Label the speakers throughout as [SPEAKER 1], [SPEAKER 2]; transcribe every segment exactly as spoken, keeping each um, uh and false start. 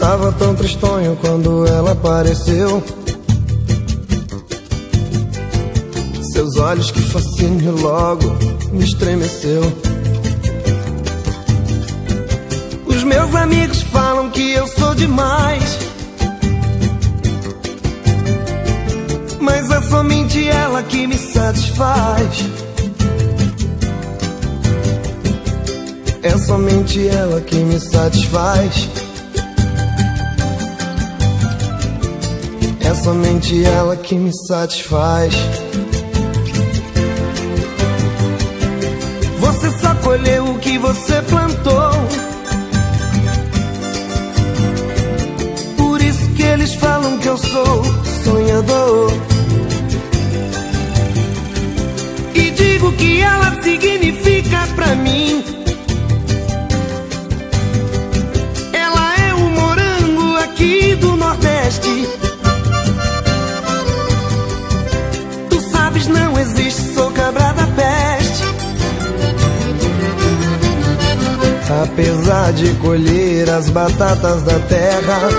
[SPEAKER 1] Tava tão tristonho quando ela apareceu. Seus olhos, que fascínio, logo me estremeceu. Os meus amigos falam que eu sou demais, mas é somente ela que me satisfaz. É somente ela que me satisfaz. É somente ela que me satisfaz. Você só colheu o que você plantou. Por isso que eles falam que eu sou sonhador. E digo que ela significa pra mim. Ela é o morango aqui do Nordeste. Tu sabes, não existe, sou cabra da peste. Apesar de colher as batatas da terra,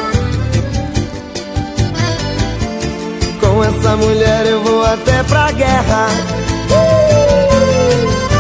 [SPEAKER 1] com essa mulher eu vou até pra guerra. uh!